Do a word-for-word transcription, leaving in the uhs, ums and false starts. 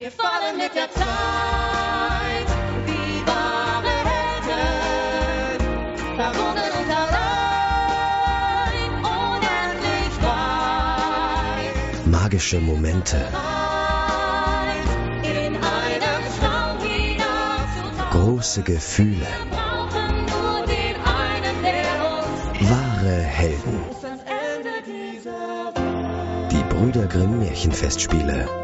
Wir fallen mit der Zeit wie wahre Helden, verbunden und allein, unendlich weit. Magische Momente, In einem Traum hinabzutauchen. große Gefühle, Wir brauchen nur den einen, der uns wahre Helden. bis ans Ende dieser Welt. Die Brüder Grimm Märchenfestspiele.